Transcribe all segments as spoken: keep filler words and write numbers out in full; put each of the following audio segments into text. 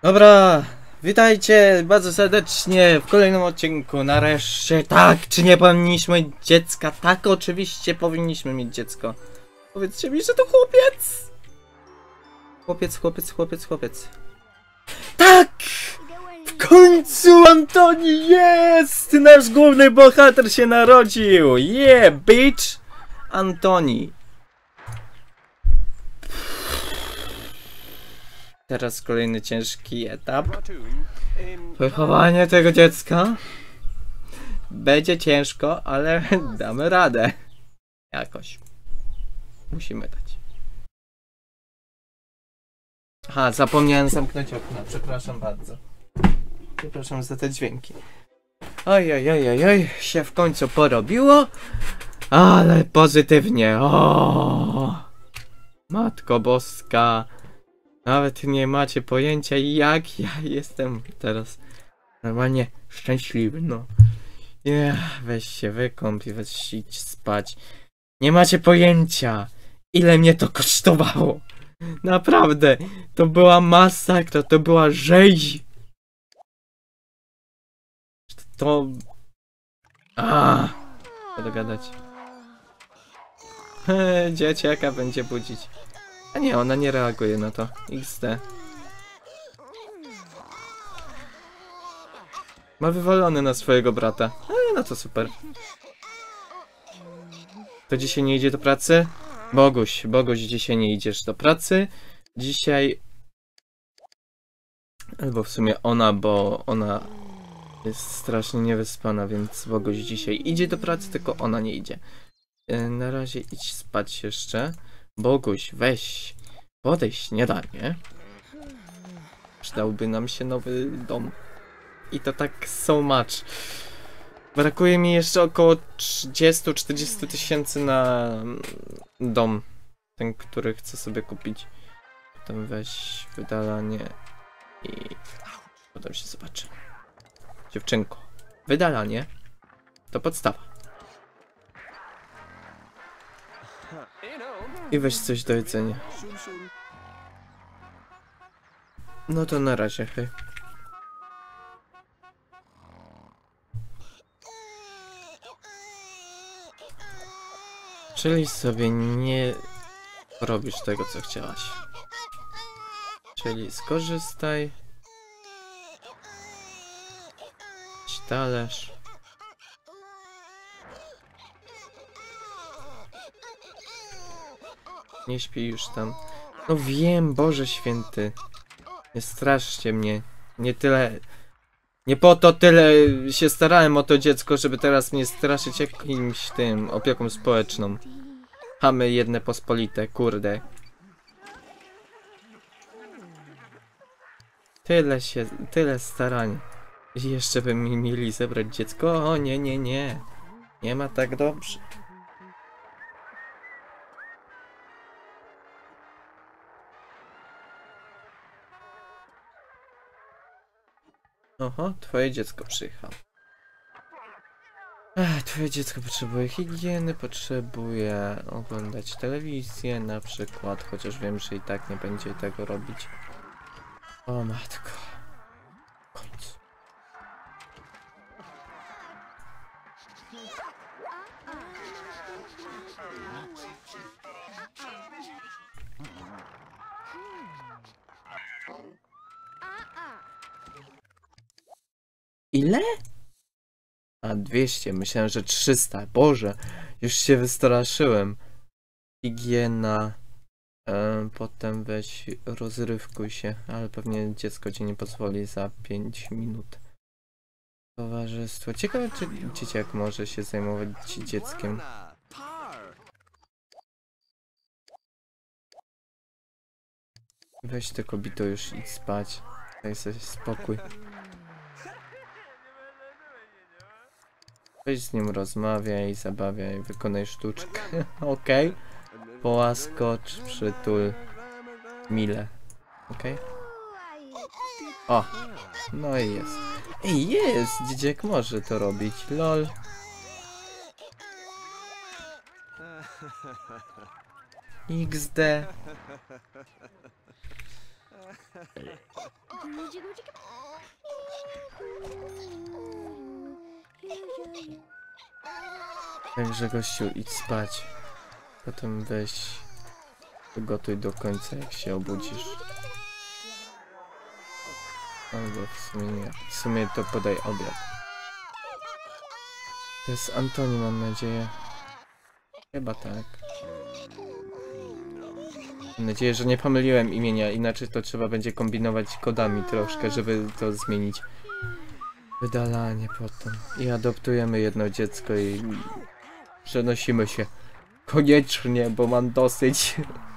Dobra, witajcie bardzo serdecznie w kolejnym odcinku. Nareszcie, tak, czy nie powinniśmy mieć dziecka? Tak, oczywiście powinniśmy mieć dziecko. Powiedzcie mi, że to chłopiec! Chłopiec, chłopiec, chłopiec, chłopiec. Tak! W końcu Antoni jest! Nasz główny bohater się narodził! Yeah, bitch! Antoni. Teraz kolejny ciężki etap. Wychowanie tego dziecka będzie ciężko, ale damy radę. Jakoś. Musimy dać. Aha, zapomniałem zamknąć okna. Przepraszam bardzo. Przepraszam za te dźwięki. Oj, oj, oj, oj, oj, się w końcu porobiło. Ale pozytywnie. O, Matko Boska. Nawet nie macie pojęcia, jak ja jestem teraz normalnie szczęśliwy, no. Yeah, weź się wykąp i weź idź spać. Nie macie pojęcia, ile mnie to kosztowało. Naprawdę, to była masakra, to była rzeź. To... A, co dogadać. Dzieciaka będzie budzić. A nie, ona nie reaguje na to. iks de. Ma wywalony na swojego brata. E, no to super. To dzisiaj nie idzie do pracy? Boguś, Boguś, dzisiaj nie idziesz do pracy. Dzisiaj... Albo w sumie ona, bo ona jest strasznie niewyspana, więc Boguś dzisiaj idzie do pracy, tylko ona nie idzie. E, na razie idź spać jeszcze. Boguś, weź, podaj śniadanie. Przydałby nam się nowy dom. I to tak so much. Brakuje mi jeszcze około trzydzieści do czterdziestu tysięcy na dom. Ten, który chcę sobie kupić. Potem weź wydalanie i potem się zobaczy. Dziewczynko, wydalanie to podstawa. I weź coś do jedzenia. No to na razie, hej. Czyli sobie nie robisz tego, co chciałaś. Czyli skorzystaj. Weź talerz. Nie śpi już tam. No wiem, Boże Święty. Nie straszcie mnie. Nie tyle... Nie po to tyle się starałem o to dziecko, żeby teraz mnie straszyć jakimś tym opieką społeczną. Chamy jedne pospolite, kurde. Tyle się... Tyle starań. I jeszcze by mi mieli zebrać dziecko? O nie, nie, nie. Nie ma tak dobrze. Oho, twoje dziecko przyjechało. Ech, twoje dziecko potrzebuje higieny, potrzebuje oglądać telewizję na przykład, chociaż wiem, że i tak nie będzie tego robić. O matko. W końcu. Ile? A dwieście, myślałem, że trzysta. Boże, już się wystraszyłem. Higiena. E, potem weź rozrywkuj się, ale pewnie dziecko ci nie pozwoli za pięć minut. Towarzystwo. Ciekawe, czy dzieciak może się zajmować dzieckiem. Weź tę kobietę już idź spać. Daj sobie spokój. Weź z nim rozmawiaj, zabawiaj, wykonaj sztuczkę. Okej. Okay. Połaskocz, przytul. Mile. Okej. Okay. O! No i jest. Ej, jest! Dzieciak może to robić. Lol. iks de. Także gościu, idź spać. Potem weź, gotuj do końca, jak się obudzisz. Albo w sumie nie. W sumie to podaj obiad. To jest Antoni, mam nadzieję. Chyba tak. Mam nadzieję, że nie pomyliłem imienia, inaczej to trzeba będzie kombinować kodami troszkę, żeby to zmienić. Wydalanie potem. I adoptujemy jedno dziecko i przenosimy się. Koniecznie, bo mam dosyć.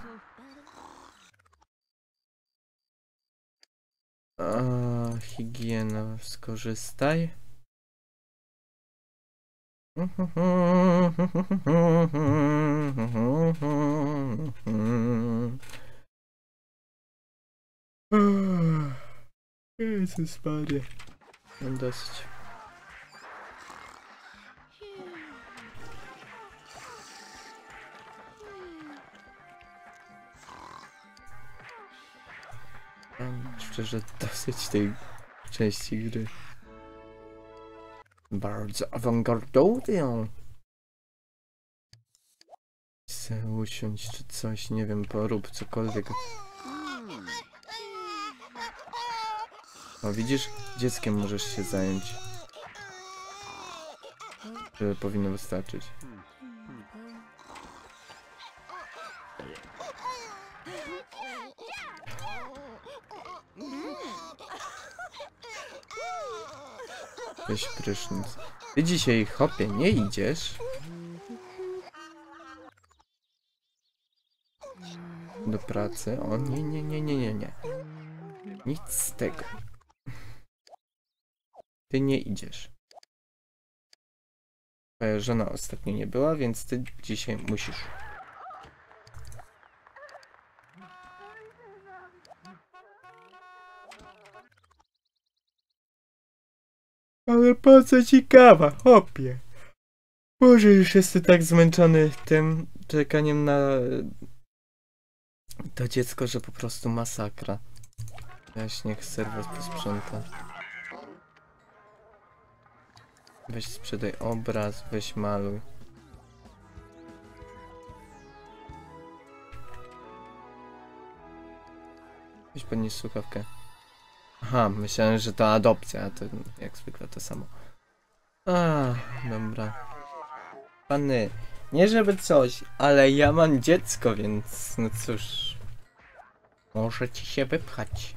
A, higiena, skorzystaj. Jezus Maria. Mam dosyć. Mam szczerze dosyć tej części gry. Bardzo awangardowią. Chcę usiąść czy coś, nie wiem, porób cokolwiek. O, widzisz? Dzieckiem możesz się zająć. To powinno wystarczyć. Weź prysznic. Ty dzisiaj, hopie, nie idziesz? Do pracy? O nie, nie, nie, nie, nie, nie. Nic z tego. Ty nie idziesz. Twoja żona ostatnio nie była, więc ty dzisiaj musisz. Ale po co ci kawa, hopie? Może już jestem tak zmęczony tym czekaniem na to dziecko, że po prostu masakra. Weź, niech serwis posprząta. Weź sprzedaj obraz, weź maluj. Weź podnieś słuchawkę. Aha, myślałem, że to adopcja, a to jak zwykle to samo. A, dobra. Pany, nie żeby coś, ale ja mam dziecko, więc no cóż. Może ci się wypchać.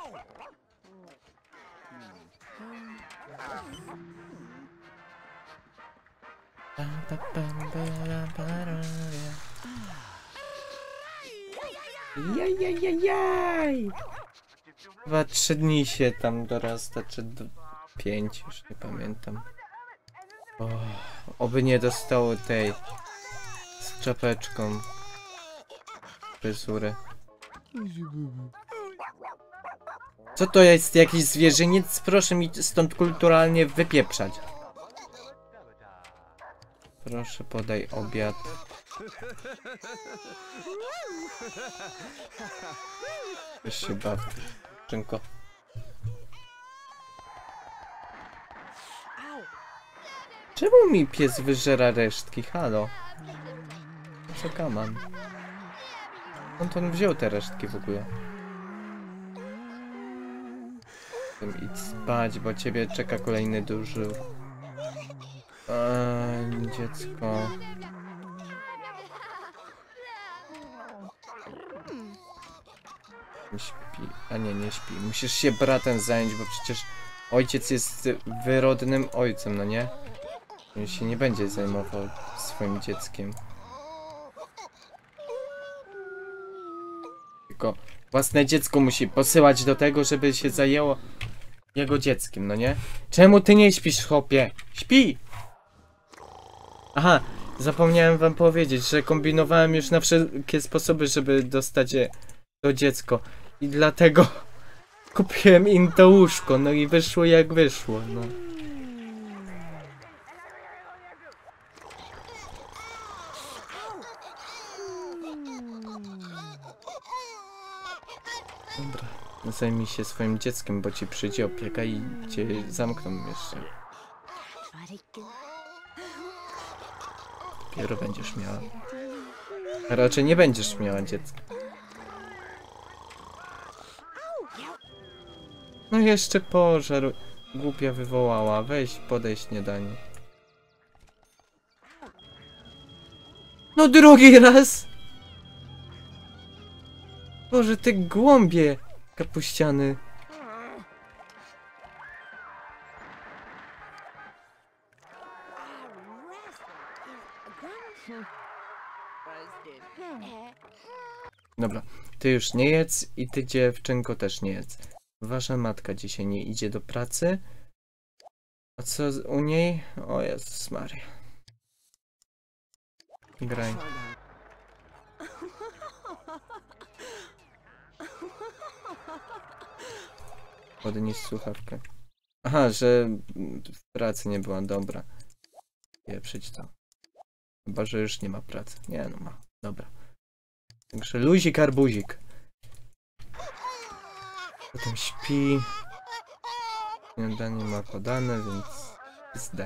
Jajajajaj! Chyba trzy dni się tam dorasta, czy do pięć, już nie pamiętam. O, oby nie dostało tej z czapeczką fryzury. Co to jest, jakiś zwierzyniec? Proszę mi stąd kulturalnie wypieprzać. Proszę, podaj obiad. Weź się baw, czynko. Czemu mi pies wyżera resztki? Halo? Co kaman? Skąd on wziął te resztki w ogóle? Idź spać, bo ciebie czeka kolejny duży... Eee, dziecko... Nie śpi, a nie, nie śpi. Musisz się bratem zająć, bo przecież ojciec jest wyrodnym ojcem, no nie? On się nie będzie zajmował swoim dzieckiem. Tylko własne dziecko musi posyłać do tego, żeby się zajęło jego dzieckiem, no nie? Czemu ty nie śpisz, chłopie? Śpi! Aha, zapomniałem wam powiedzieć, że kombinowałem już na wszelkie sposoby, żeby dostać je to dziecko. I dlatego kupiłem im to łóżko, no i wyszło jak wyszło, no. Dobra, zajmij się swoim dzieckiem, bo ci przyjdzie opieka i cię zamkną jeszcze. Dopiero będziesz miała. A raczej nie będziesz miała dziecka. No jeszcze pożar. Głupia wywołała. Weź, podaj śniadanie. No drugi raz! Boże, te głąbie kapuściany. Dobra, ty już nie jedz i ty, dziewczynko, też nie jedz. Wasza matka dzisiaj nie idzie do pracy. A co z- u niej? O Jezus Maria. Graj. Podnieś słuchawkę. Aha, że w pracy nie była dobra. Pieprzyć to. Chyba, że już nie ma pracy. Nie no ma. Dobra. Także luzik, arbuzik. Potem śpi. Śniadanie ma podane, więc zde.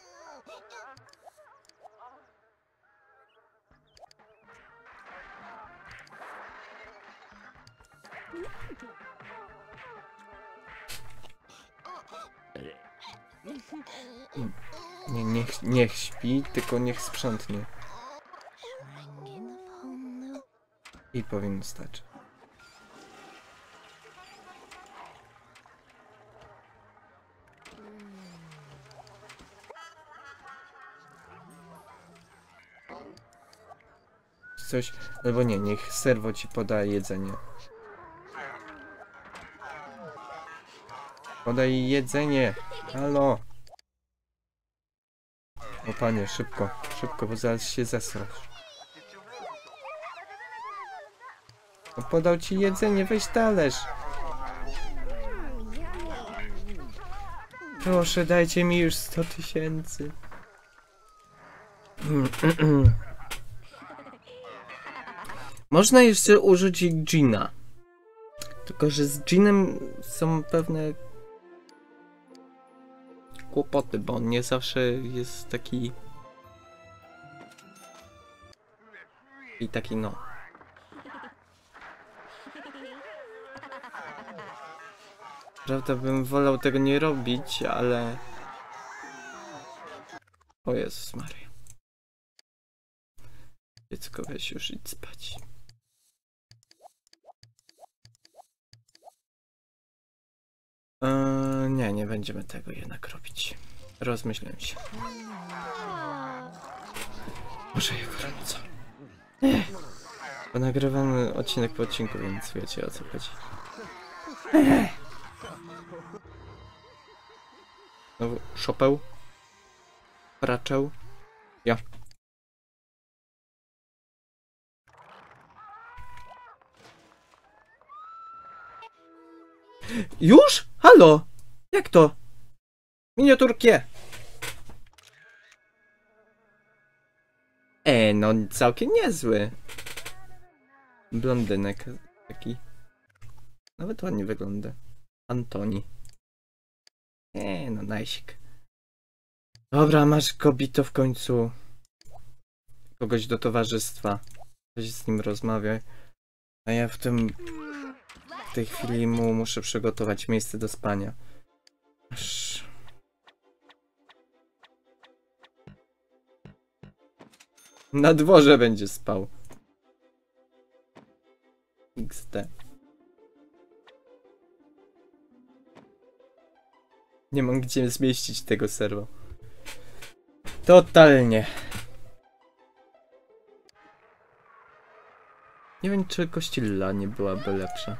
Nie, niech, niech śpi, tylko niech sprzątnie. I powinno stać. Coś, albo nie, niech serwo ci poda jedzenie. Podaj jedzenie! Halo! O panie, szybko, szybko, bo zaraz się zesrasz. No podał ci jedzenie, weź talerz! Proszę, dajcie mi już sto tysięcy. Można jeszcze użyć Gina. Tylko że z Ginem są pewne kłopoty, bo on nie zawsze jest taki... I taki no. Prawda, bym wolał tego nie robić, ale... O Jezus Maria. Dziecko, weź już idź spać. Eee, nie, nie będziemy tego jednak robić. Rozmyślałem się. Może je gorąco. Bo nagrywamy odcinek po odcinku, więc wiecie, o co chodzi. Znowu szopeł. Praczeł. Ja. Już? Halo? Jak to? Miniaturkie. E, no całkiem niezły. Blondynek taki. Nawet ładnie wygląda. Antoni. E, no najsik. Dobra, masz kobito w końcu. Kogoś do towarzystwa. Weź z nim rozmawiaj. A ja w tym... W tej chwili mu muszę przygotować miejsce do spania. Aż... Na dworze będzie spał. iks de. Nie mam gdzie zmieścić tego serwa. Totalnie. Nie wiem, czy Godzilla nie byłaby lepsza.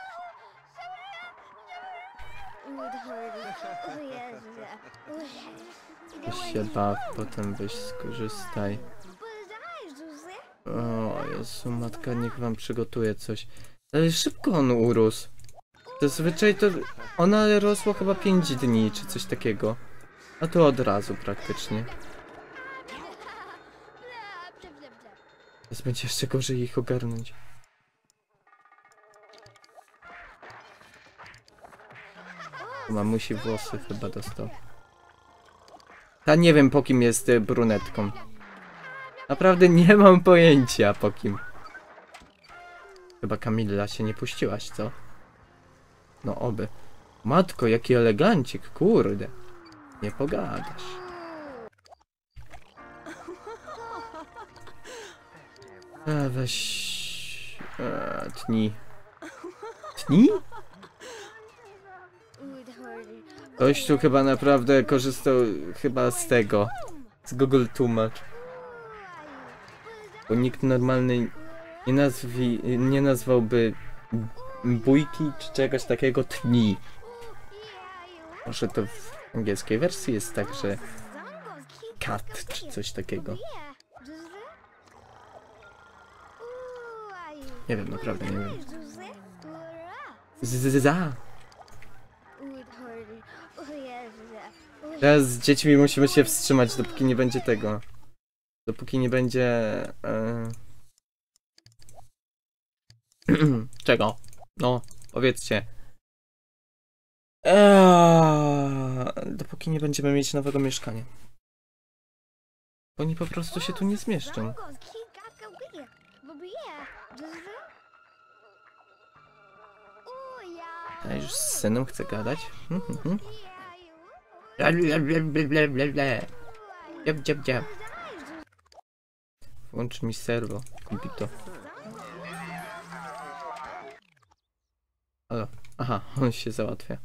Weź się baw, potem weź skorzystaj. O Jezu, matka, niech wam przygotuje coś. Ale szybko on urósł. Zazwyczaj to... Ona rosła chyba pięć dni, czy coś takiego. A to od razu praktycznie. Teraz będzie jeszcze gorzej ich ogarnąć. Mamusi włosy chyba dostał. Ja nie wiem, po kim jest y, brunetką. Naprawdę nie mam pojęcia, po kim. Chyba Kamilla się nie puściłaś, co? No oby. Matko, jaki elegancik, kurde. Nie pogadasz. A weź... A, tni. Tni? Ktoś tu chyba naprawdę korzystał chyba z tego. Z Google Tłumacz. Bo nikt normalny nie, nazwi, nie nazwałby bójki czy czegoś takiego tni. Może to w angielskiej wersji jest tak, że cat czy coś takiego. Nie wiem, naprawdę nie wiem. Za. Teraz z dziećmi musimy się wstrzymać, dopóki nie będzie tego. Dopóki nie będzie... E... Czego? No, powiedzcie. Eee, dopóki nie będziemy mieć nowego mieszkania. Bo oni po prostu się tu nie zmieszczą. Ja już z synem chcę gadać. Dziab, dziab, dziab. Włącz mi serwo, kompito. Halo. Aha, on się załatwia.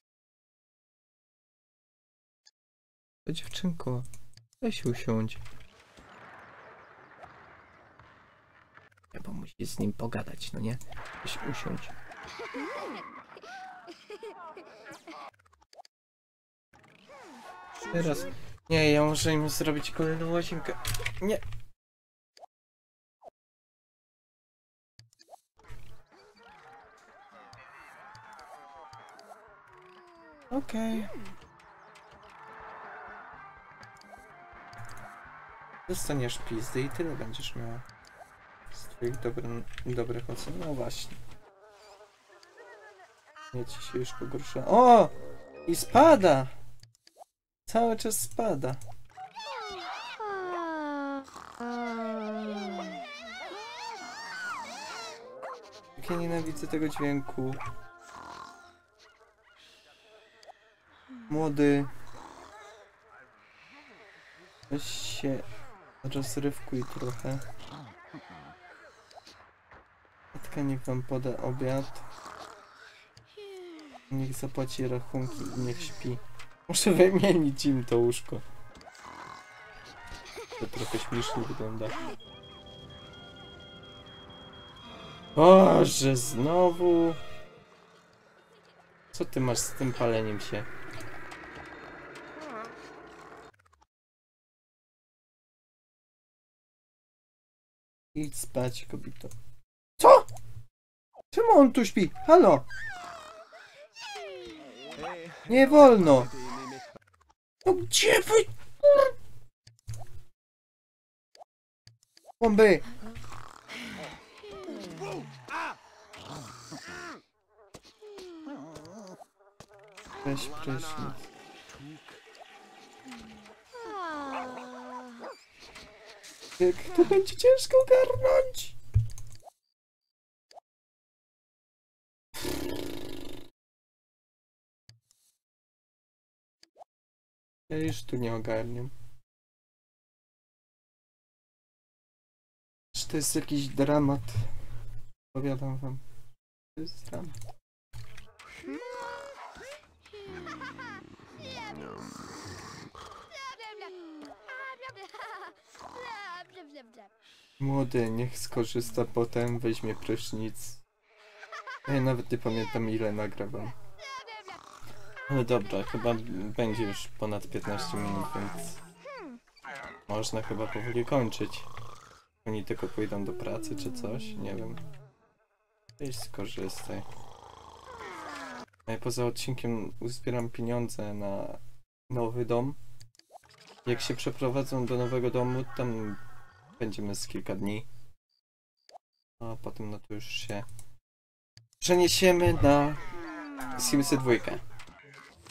To dziewczynko, weź usiądź. Ja bo musi z nim pogadać, no nie? Weź usiądź. Teraz... Nie, ja muszę im zrobić kolejną łazienkę. Nie. Okej. Okay. Dostaniesz pizdy i tyle będziesz miała. Z twoich dobry, dobrych ocen. No właśnie. Nie ci się już pogorszyła. O! I spada! Cały czas spada. Jak ja nienawidzę tego dźwięku. Młody. Weź się rozrywkuj trochę. Matka niech wam poda obiad. Niech zapłaci rachunki i niech śpi. Muszę wymienić im to łóżko. To trochę śmiesznie wygląda. Boże, znowu. Co ty masz z tym paleniem się? Idź spać, kobito. Co? Czemu on tu śpi? Halo? Nie wolno! No gdzie wy... Bomby! Weź prysznic. Jak to będzie ciężko ogarnąć? Ja już tu nie ogarniam. Czy to jest jakiś dramat? Powiadam wam. To jest dramat. Młody, niech skorzysta potem, weźmie prysznic. Ja nawet nie pamiętam ile nagrywam. No dobra, chyba będzie już ponad piętnaście minut, więc można chyba powoli kończyć. Oni tylko pójdą do pracy czy coś, nie wiem. Weź skorzystaj. A ja poza odcinkiem uzbieram pieniądze na nowy dom. Jak się przeprowadzą do nowego domu, tam będziemy z kilka dni. A potem no to już się przeniesiemy na Simsy dwa.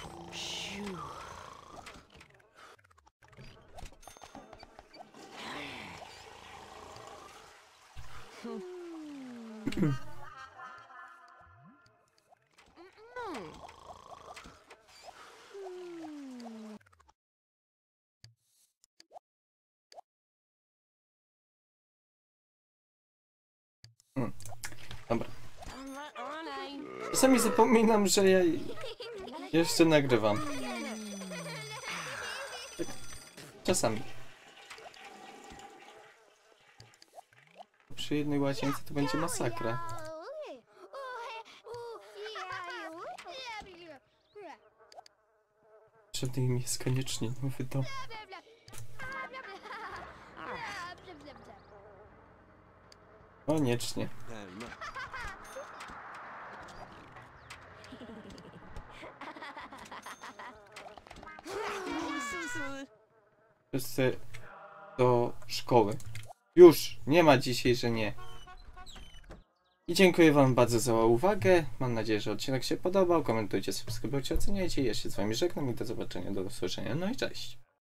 Hmm. Dobra. Czasami zapominam, że ja jeszcze nagrywam. Tak. Czasami. Przy jednej łazience to będzie masakra. Potrzebny im jest koniecznie nowy dom. Koniecznie. Wszyscy do szkoły. Już! Nie ma dzisiaj, że nie. I dziękuję wam bardzo za uwagę. Mam nadzieję, że odcinek się podobał. Komentujcie, subskrybujcie, oceniajcie. Ja się z wami żegnam i do zobaczenia, do usłyszenia. No i cześć!